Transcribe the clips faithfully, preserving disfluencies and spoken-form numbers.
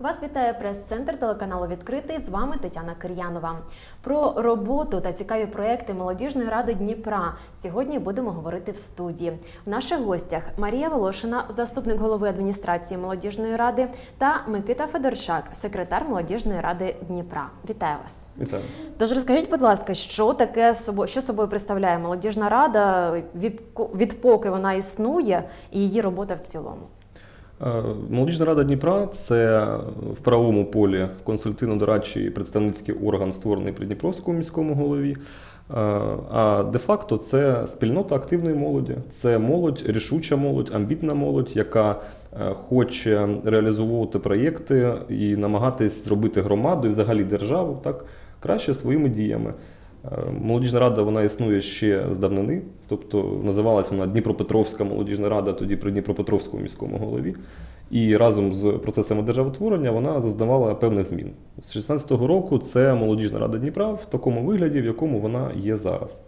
Вас вітає прес-центр телеканалу «Відкритий». З вами Тетяна Кир'янова. Про роботу та цікаві проекти Молодіжної ради Дніпра сьогодні будемо говорити в студії. В наших гостях Марія Волошина, заступник голови адміністрації Молодіжної ради, та Микита Федорчак, секретар Молодіжної ради Дніпра. Вітаю вас. Вітаю. Тож розкажіть, будь ласка, що таке що собою представляє Молодіжна рада, від, відпоки вона існує і її робота в цілому? Молодіжна рада Дніпра – це в правовому полі консультативно-дорадчий представницький орган, створений при Дніпровському міському голові. А де-факто це спільнота активної молоді. Це молодь, рішуча молодь, амбітна молодь, яка хоче реалізовувати проєкти і намагатись зробити громаду і взагалі державу так краще своїми діями. Молодіжна рада, вона існує ще з давнини, тобто називалась вона Дніпропетровська молодіжна рада, тоді при Дніпропетровському міському голові. І разом з процесами державотворення вона зазнавала певних змін. З шістнадцятого року це Молодіжна рада Дніпра в такому вигляді, в якому вона є зараз.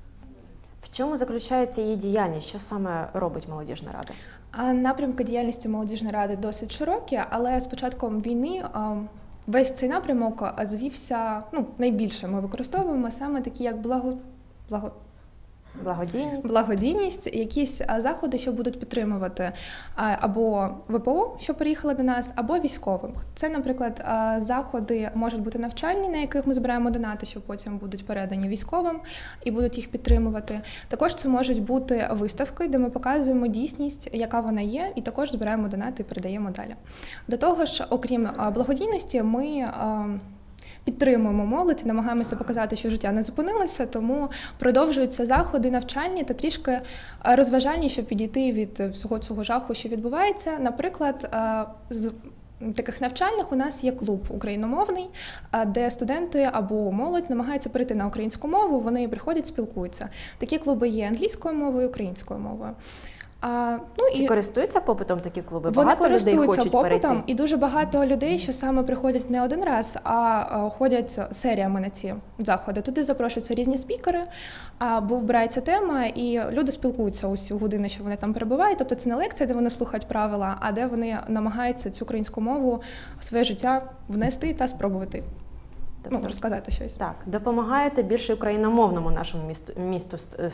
В чому заключається її діяльність? Що саме робить Молодіжна рада? Напрямки діяльності Молодіжної ради досить широкі, але з початком війни весь цей напрямок звівся, ну, найбільше ми використовуємо саме такі, як благо, благо, благодійність. благодійність, якісь заходи, що будуть підтримувати або ВПО, що приїхали до нас, або військовим. Це, наприклад, заходи можуть бути навчальні, на яких ми збираємо донати, що потім будуть передані військовим і будуть їх підтримувати. Також це можуть бути виставки, де ми показуємо дійсність, яка вона є, і також збираємо донати і передаємо далі. До того ж, окрім благодійності, ми підтримуємо молодь, намагаємося показати, що життя не зупинилося, тому продовжуються заходи навчальні та трішки розважальні, щоб відійти від всього цього жаху, що відбувається. Наприклад, з таких навчальних у нас є клуб україномовний, де студенти або молодь намагаються перейти на українську мову, вони приходять, спілкуються. Такі клуби є англійською мовою, українською мовою. А, ну, Чи і користуються попитом такі клуби? Вони багато людей хочуть попитом, перейти? І дуже багато людей, що саме приходять не один раз, а ходять серіями на ці заходи. Туди запрошуються різні спікери, або вбирається тема, і люди спілкуються усі години, що вони там перебувають. Тобто це не лекція, де вони слухають правила, а де вони намагаються цю українську мову в своє життя внести та спробувати. Тобто, ну, розказати щось. Так, допомагаєте більше україномовному нашому місту, місту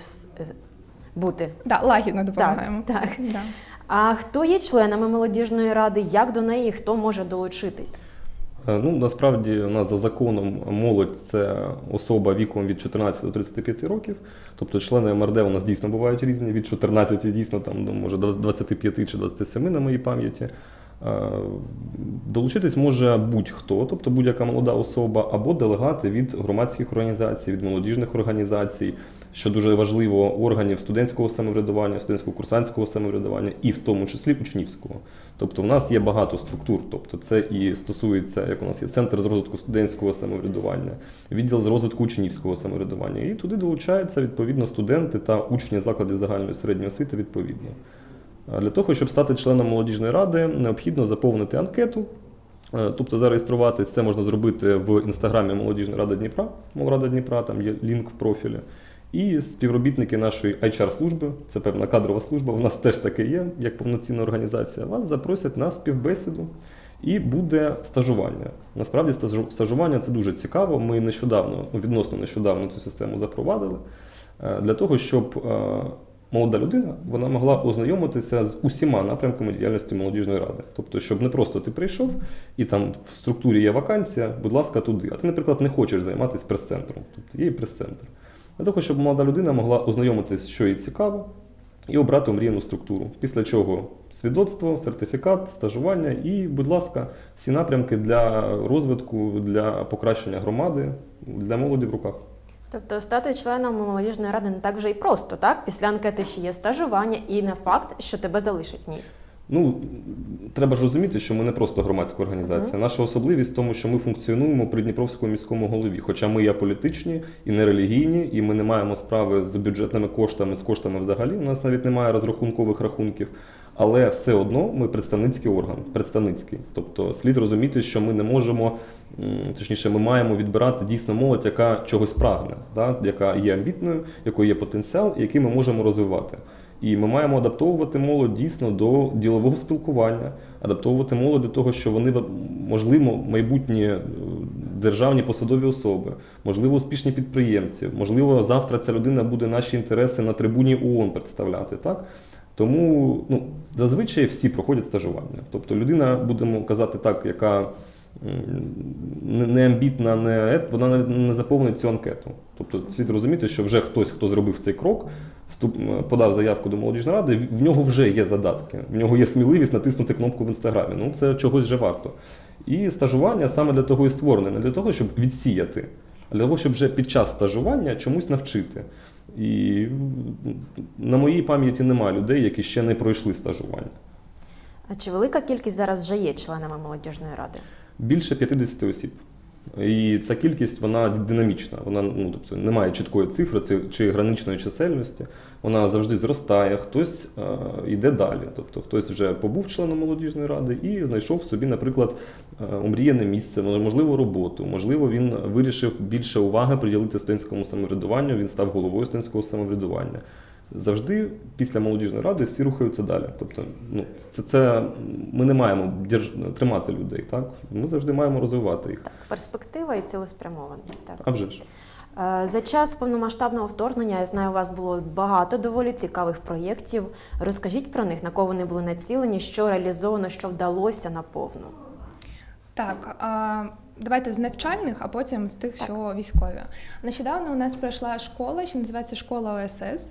бути. Так, да, лагідно допомагаємо. Так, так. Да. А хто є членами Молодіжної ради, як до неї, хто може долучитись? Ну, насправді, у нас за законом молодь – це особа віком від чотирнадцяти до тридцяти п'яти років. Тобто члени ем ер де у нас дійсно бувають різні, від чотирнадцяти дійсно, там, може, до двадцяти п'яти чи двадцяти семи на моїй пам'яті. Долучитись може будь-хто, тобто будь-яка молода особа, або делегати від громадських організацій, від молодіжних організацій, що дуже важливо, органів студентського самоврядування, студентсько-курсантського самоврядування і в тому числі учнівського. Тобто в нас є багато структур, тобто це і стосується, як у нас є центр з розвитку студентського самоврядування, відділ з розвитку учнівського самоврядування, і туди долучаються відповідно студенти та учні закладів загальної середньої освіти відповідно. Для того, щоб стати членом Молодіжної ради, необхідно заповнити анкету, тобто зареєструватись. Це можна зробити в інстаграмі Молодіжної ради Дніпра, Молрада Дніпра, там є лінк в профілі. І співробітники нашої ейч ар-служби, це певна кадрова служба, в нас теж таке є, як повноцінна організація, вас запросять на співбесіду і буде стажування. Насправді стажування – це дуже цікаво, ми нещодавно, відносно нещодавно цю систему запровадили, для того, щоб молода людина, вона могла ознайомитися з усіма напрямками діяльності Молодіжної ради. Тобто, щоб не просто ти прийшов і там в структурі є вакансія, будь ласка, туди. А ти, наприклад, не хочеш займатися прес-центром. Тобто є і прес-центр. Для того, щоб молода людина могла ознайомитися, що їй цікаво, і обрати омріяну структуру. Після чого свідоцтво, сертифікат, стажування і, будь ласка, всі напрямки для розвитку, для покращення громади, для молоді в руках. Тобто стати членом Молодіжної ради не так вже і просто, так? Після анкети ще є стажування і не факт, що тебе залишать. Ні. Ну, треба ж розуміти, що ми не просто громадська організація. Mm-hmm. Наша особливість в тому, що ми функціонуємо при Дніпровському міському голові. Хоча ми є політичні і не релігійні, і ми не маємо справи з бюджетними коштами, з коштами взагалі. У нас навіть немає розрахункових рахунків. Але все одно ми представницький орган, представницький. Тобто слід розуміти, що ми не можемо, точніше, ми маємо відбирати дійсно молодь, яка чогось прагне, да? Яка є амбітною, якої є потенціал, і який ми можемо розвивати. І ми маємо адаптовувати молодь дійсно до ділового спілкування, адаптовувати молодь до того, що вони, можливо, майбутні державні посадові особи, можливо, успішні підприємці, можливо, завтра ця людина буде наші інтереси на трибуні ООН представляти. Так? Тому ну, зазвичай всі проходять стажування. Тобто людина, будемо казати так, яка не амбітна, не, вона не заповнить цю анкету. Тобто слід розуміти, що вже хтось, хто зробив цей крок, вступ, подав заявку до молодіжної ради, в нього вже є задатки, в нього є сміливість натиснути кнопку в Інстаграмі. Ну, це чогось вже варто. І стажування саме для того і створене, не для того, щоб відсіяти, а для того, щоб вже під час стажування чомусь навчити. І на моїй пам'яті немає людей, які ще не пройшли стажування. А чи велика кількість зараз вже є членами молодіжної ради? Більше п'ятдесят осіб. І ця кількість, вона динамічна, вона, ну, тобто, немає чіткої цифри чи граничної чисельності, вона завжди зростає, хтось е, йде далі, тобто хтось вже побув членом молодіжної ради і знайшов собі, наприклад, омріяне місце, можливо, роботу, можливо, він вирішив більше уваги приділити студентському самоврядуванню, він став головою студентського самоврядування. Завжди після молодіжної ради всі рухаються далі. Тобто, ну, це, це ми не маємо держ... тримати людей, так? Ми завжди маємо розвивати їх. Так, перспектива і цілеспрямованість. Так. А вже ж. За час повномасштабного вторгнення, я знаю, у вас було багато доволі цікавих проєктів. Розкажіть про них, на кого вони були націлені, що реалізовано, що вдалося наповну. Так, а, давайте з навчальних, а потім з тих, так. що військові. Нещодавно у нас пройшла школа, що називається школа О С С.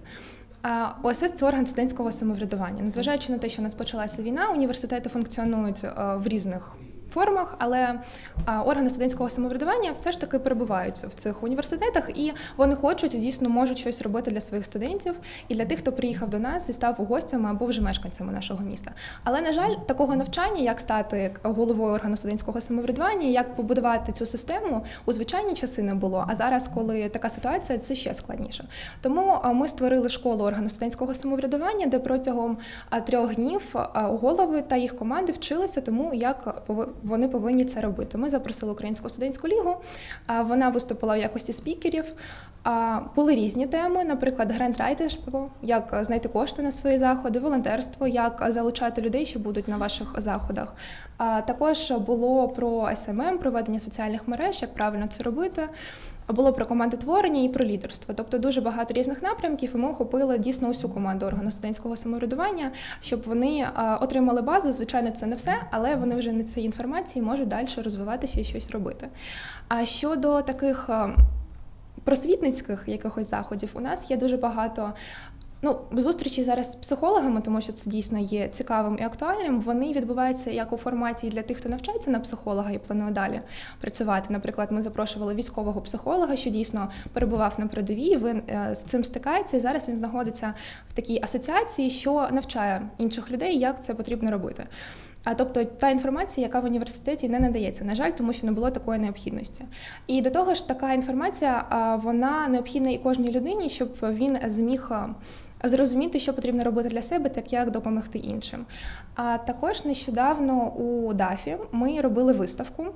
О С С – це орган студентського самоврядування. Незважаючи на те, що у нас почалася війна, університети функціонують в різних формах, але органи студентського самоврядування все ж таки перебувають в цих університетах, і вони хочуть, дійсно можуть щось робити для своїх студентів і для тих, хто приїхав до нас і став гостями або вже мешканцями нашого міста. Але, на жаль, такого навчання, як стати головою органу студентського самоврядування, як побудувати цю систему, у звичайні часи не було, а зараз, коли така ситуація, це ще складніше. Тому ми створили школу органу студентського самоврядування, де протягом трьох днів голови та їх команди вчилися тому, як вони повинні це робити. Ми запросили Українську студентську лігу, вона виступила в якості спікерів. Були різні теми, наприклад, грантрайтерство, як знайти кошти на свої заходи, волонтерство, як залучати людей, що будуть на ваших заходах. Також було про ес ем ем, про ведення соціальних мереж, як правильно це робити. Було про командотворення і про лідерство. Тобто дуже багато різних напрямків, і ми охопили дійсно усю команду органу студентського самоврядування, щоб вони отримали базу. Звичайно, це не все, але вони вже на цій інформації можуть далі розвиватися і щось робити. А щодо таких просвітницьких якихось заходів, у нас є дуже багато Ну, зустрічі зараз з психологами, тому що це дійсно є цікавим і актуальним, вони відбуваються як у форматі для тих, хто навчається на психолога і планує далі працювати. Наприклад, ми запрошували військового психолога, що дійсно перебував на передовій, він з цим стикається, і зараз він знаходиться в такій асоціації, що навчає інших людей, як це потрібно робити. А тобто та інформація, яка в університеті не надається, на жаль, тому що не було такої необхідності. І до того ж, така інформація, вона необхідна і кожній людині, щоб він зміг зрозуміти, що потрібно робити для себе, так як допомогти іншим. А також нещодавно у дафі ми робили виставку.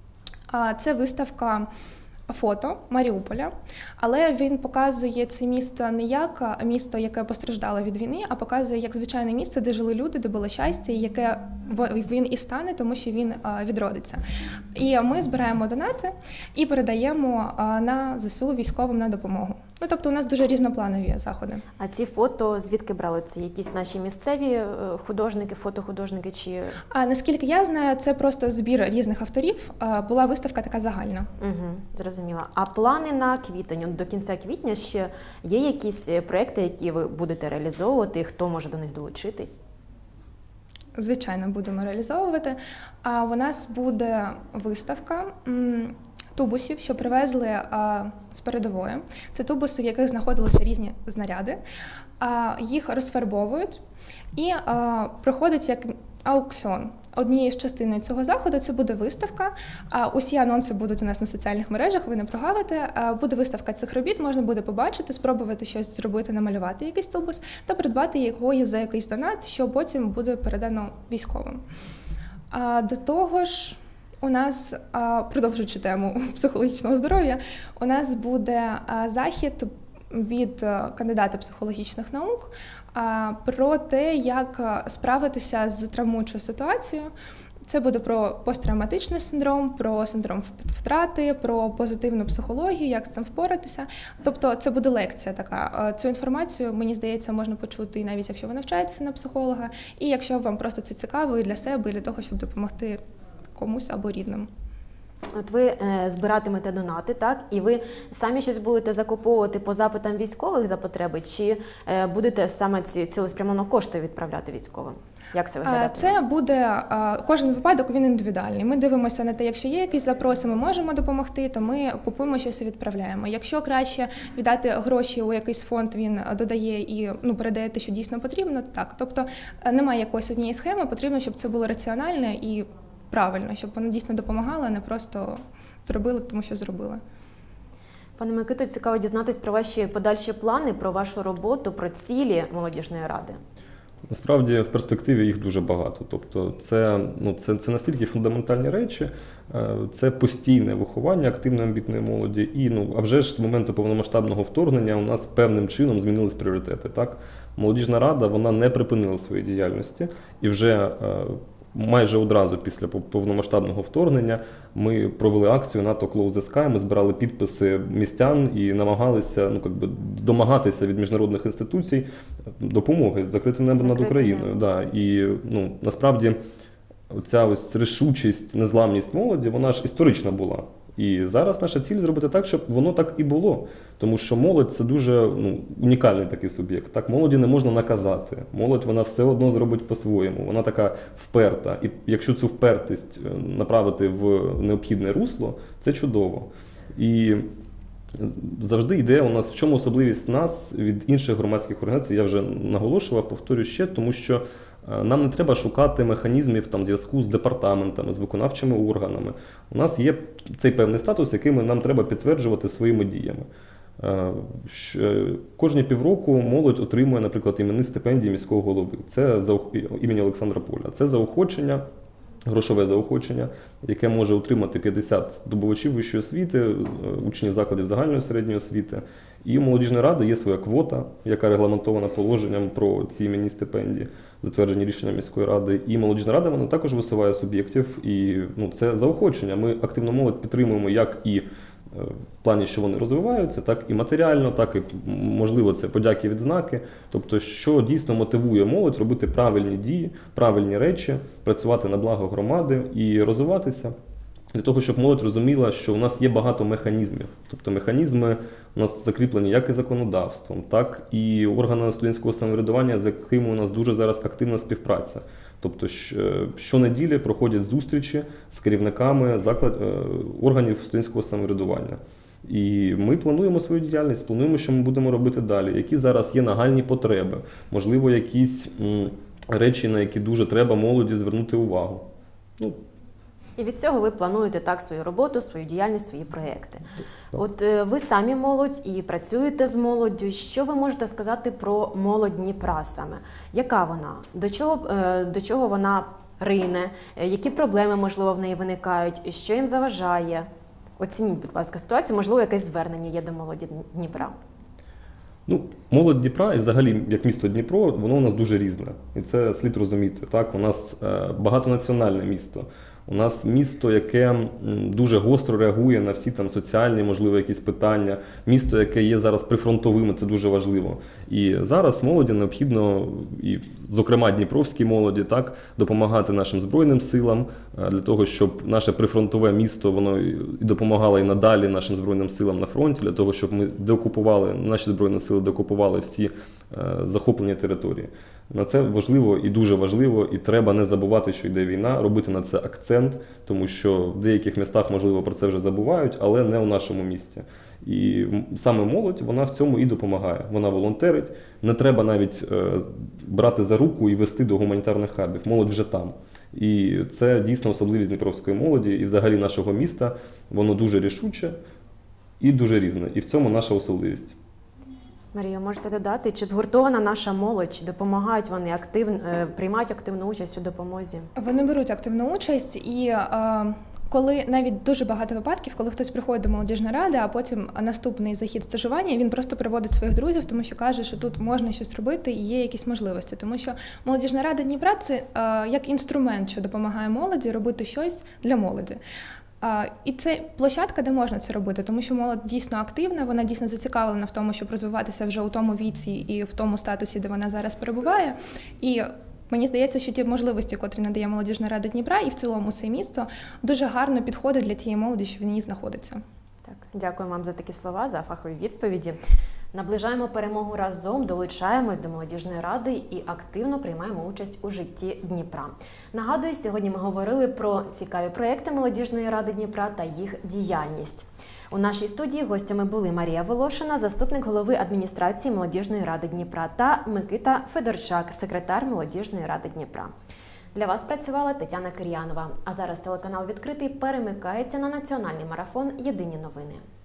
Це виставка фото Маріуполя, але він показує це місто не як місто, яке постраждало від війни, а показує як звичайне місце, де жили люди, де було щастя, і яке він і стане, тому що він відродиться. І ми збираємо донати і передаємо на зе се у військовим на допомогу. Ну, тобто у нас дуже різнопланові заходи. А ці фото звідки брали? Це якісь наші місцеві художники, фотохудожники чи… А наскільки я знаю, це просто збір різних авторів. Була виставка така загальна. Угу, зрозуміла. А плани на квітень? До кінця квітня ще є якісь проекти, які ви будете реалізовувати, і хто може до них долучитись? Звичайно, будемо реалізовувати. А у нас буде виставка тубусів, що привезли а, з передової. Це тубуси, в яких знаходилися різні знаряди. А, їх розфарбовують і а, проходить як аукціон. Однією з частиною цього заходу це буде виставка. А, усі анонси будуть у нас на соціальних мережах, ви не прогавите. А, буде виставка цих робіт, можна буде побачити, спробувати щось зробити, намалювати якийсь тубус та придбати його за якийсь донат, що потім буде передано військовим. А, до того ж, у нас, продовжуючи тему психологічного здоров'я, у нас буде захід від е, кандидата психологічних наук а, про те, як е, справитися з травмуючою ситуацією. Це буде про посттравматичний синдром, про синдром втрати, про позитивну психологію, як з цим впоратися. Тобто це буде лекція така. Цю інформацію, мені здається, можна почути і навіть якщо ви навчаєтеся на психолога, і якщо вам просто це цікаво і для себе, і для того, щоб допомогти комусь або рідним. От ви е, збиратимете донати, так? І ви самі щось будете закуповувати по запитам військових за потреби, чи е, будете саме ці цілеспрямовано кошти відправляти військовим? Як це виглядає? Це буде, кожен випадок, він індивідуальний. Ми дивимося на те, якщо є якісь запроси, ми можемо допомогти, то ми купуємо щось і відправляємо. Якщо краще віддати гроші у якийсь фонд, він додає і ну, передає те, що дійсно потрібно, то так. Тобто немає якоїсь однієї схеми, потрібно, щоб це було раціональне і правильно, щоб воно дійсно допомагало, а не просто зробили, тому що зробили. Пане Микито, цікаво дізнатись про ваші подальші плани, про вашу роботу, про цілі молодіжної ради. Насправді в перспективі їх дуже багато. Тобто це, ну, це, це настільки фундаментальні речі, це постійне виховання активної амбітної молоді. І, ну, а вже ж з моменту повномасштабного вторгнення у нас певним чином змінились пріоритети. Так? Молодіжна рада, вона не припинила своєї діяльності і вже майже одразу після повномасштабного вторгнення ми провели акцію НАТО Close the Sky, ми збирали підписи містян і намагалися ну, якби, домагатися від міжнародних інституцій допомоги, закрити небо над Україною. Да. І ну, насправді ця ось рішучість, незламність молоді, вона ж історична була. І зараз наша ціль зробити так, щоб воно так і було. Тому що молодь – це дуже ну, унікальний такий суб'єкт. Так, молоді не можна наказати. Молодь, вона все одно зробить по-своєму. Вона така вперта. І якщо цю впертість направити в необхідне русло, це чудово. І завжди йде у нас, в чому особливість нас від інших громадських організацій, я вже наголошував, повторюю ще, тому що нам не треба шукати механізмів там, зв'язку з департаментами, з виконавчими органами. У нас є цей певний статус, який нам треба підтверджувати своїми діями. Кожні півроку молодь отримує, наприклад, іменні стипендії міського голови. Це за імені Олександра Поля. Це заохочення, грошове заохочення, яке може отримати п'ятдесят здобувачів вищої освіти, учнів закладів загальної середньої освіти. І у молодіжної ради є своя квота, яка регламентована положенням про ці іменні стипендії, затверджені рішенням міської ради. І молодіжна рада вона також висуває суб'єктів. І ну, це заохочення. Ми активно молодь підтримуємо як і в плані, що вони розвиваються, так і матеріально, так і, можливо, це подяки, відзнаки. Тобто, що дійсно мотивує молодь робити правильні дії, правильні речі, працювати на благо громади і розвиватися. Для того, щоб молодь розуміла, що у нас є багато механізмів. Тобто механізми у нас закріплені як і законодавством, так і органами студентського самоврядування, з якими у нас дуже зараз активна співпраця. Тобто щонеділі проходять зустрічі з керівниками заклад, органів студентського самоврядування. І ми плануємо свою діяльність, плануємо, що ми будемо робити далі, які зараз є нагальні потреби, можливо, якісь м, речі, на які дуже треба молоді звернути увагу. Ну, І від цього ви плануєте так свою роботу, свою діяльність, свої проєкти. Так. От е, ви самі молодь і працюєте з молоддю. Що ви можете сказати про молодь Дніпра саме? Яка вона? До чого, е, до чого вона рине? Е, Які проблеми, можливо, в неї виникають? Що їм заважає? Оцініть, будь ласка, ситуацію. Можливо, якесь звернення є до молоді Дніпра. Ну, молодь Дніпра і взагалі, як місто Дніпро, воно у нас дуже різне. І це слід розуміти. Так? У нас е, багатонаціональне місто. У нас місто, яке дуже гостро реагує на всі там соціальні, можливо, якісь питання. Місто, яке є зараз прифронтовим, це дуже важливо. І зараз молоді необхідно, і, зокрема дніпровській молоді, так, допомагати нашим Збройним силам, для того, щоб наше прифронтове місто воно і допомагало і надалі нашим Збройним силам на фронті, для того, щоб ми деокупували, наші Збройні сили деокупували всі е, захоплені території. На це важливо і дуже важливо, і треба не забувати, що йде війна, робити на це акцент, тому що в деяких містах, можливо, про це вже забувають, але не у нашому місті. І саме молодь, вона в цьому і допомагає. Вона волонтерить, не треба навіть е, брати за руку і вести до гуманітарних хабів. Молодь вже там. І це дійсно особливість дніпровської молоді і взагалі нашого міста. Воно дуже рішуче і дуже різне. І в цьому наша особливість. Марія, можете додати, чи згуртована наша молодь, чи допомагають вони активно, приймають активну участь у допомозі? Вони беруть активну участь і е, коли навіть дуже багато випадків, коли хтось приходить до молодіжної ради, а потім наступний захід стажування, він просто приводить своїх друзів, тому що каже, що тут можна щось робити і є якісь можливості. Тому що молодіжна рада Дніпра – це е, як інструмент, що допомагає молоді робити щось для молоді. А, і це площадка, де можна це робити, тому що молодь дійсно активна, вона дійсно зацікавлена в тому, щоб розвиватися вже у тому віці і в тому статусі, де вона зараз перебуває. І мені здається, що ті можливості, котрі надає Молодіжна рада Дніпра і в цілому це місто, дуже гарно підходить для тієї молоді, що в ній знаходиться. Так, дякую вам за такі слова, за фахові відповіді. Наближаємо перемогу разом, долучаємось до Молодіжної ради і активно приймаємо участь у житті Дніпра. Нагадую, сьогодні ми говорили про цікаві проекти Молодіжної ради Дніпра та їх діяльність. У нашій студії гостями були Марія Волошина, заступник голови адміністрації Молодіжної ради Дніпра, та Микита Федорчак, секретар Молодіжної ради Дніпра. Для вас працювала Тетяна Кир'янова. А зараз телеканал «Відкритий» перемикається на національний марафон «Єдині новини».